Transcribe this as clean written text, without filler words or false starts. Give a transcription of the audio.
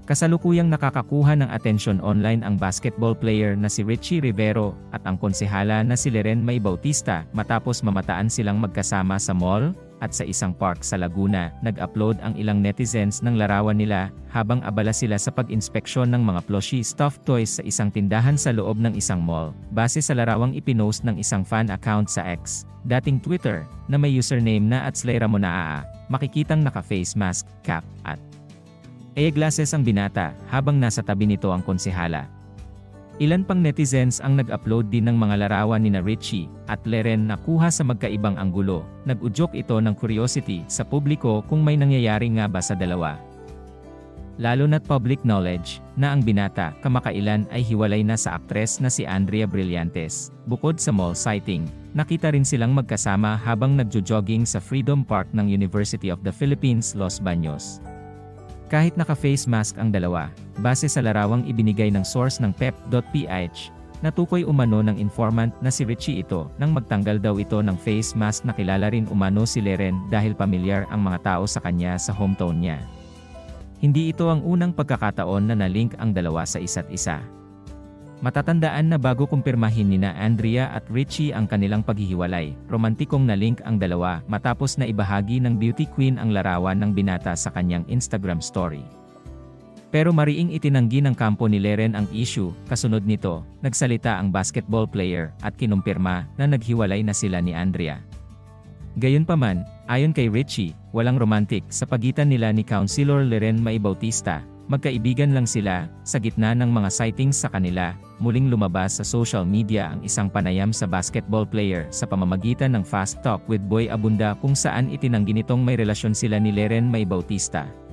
Kasalukuyang nakakakuha ng atensyon online ang basketball player na si Richie Rivero at ang konsehala na si Leren May Bautista matapos mamataan silang magkasama sa mall at sa isang park sa Laguna. Nag-upload ang ilang netizens ng larawan nila habang abala sila sa pag-inspeksyon ng mga plushie stuffed toys sa isang tindahan sa loob ng isang mall. Base sa larawang ipinost ng isang fan account sa X, dating Twitter, na may username na @SlayRamonaa, makikitang naka-face mask, cap, at eyeglasses ang binata habang nasa tabi nito ang konsehala. Ilan pang netizens ang nag-upload din ng mga larawan nina Richie at Leren na kuha sa magkaibang anggulo. Nag-udyok ito ng curiosity sa publiko kung may nangyayari nga ba sa dalawa. Lalo na't public knowledge na ang binata kamakailan ay hiwalay na sa aktres na si Andrea Brillantes. Bukod sa mall sighting, nakita rin silang magkasama habang nagjo-jogging sa Freedom Park ng University of the Philippines, Los Baños. Kahit naka-face mask ang dalawa, base sa larawang ibinigay ng source ng pep.ph, natukoy umano ng informant na si Richie ito nang magtanggal daw ito ng face mask. Nakilala rin umano si Leren dahil pamilyar ang mga tao sa kanya sa hometown niya. Hindi ito ang unang pagkakataon na na-link ang dalawa sa isa't isa. Matatandaan na bago kumpirmahin nina Andrea at Richie ang kanilang paghihiwalay, romantikong na-link ang dalawa matapos na ibahagi ng beauty queen ang larawan ng binata sa kanyang Instagram story. Pero mariing itinanggi ng kampo ni Leren ang issue. Kasunod nito, nagsalita ang basketball player at kinumpirma na naghiwalay na sila ni Andrea. Gayunpaman, ayon kay Richie, walang romantic sa pagitan nila ni Councilor Leren May Bautista. Magkaibigan lang sila. Sa gitna ng mga sightings sa kanila, muling lumabas sa social media ang isang panayam sa basketball player sa pamamagitan ng Fast Talk with Boy Abunda kung saan itinanggi nitong may relasyon sila ni Leren May Bautista.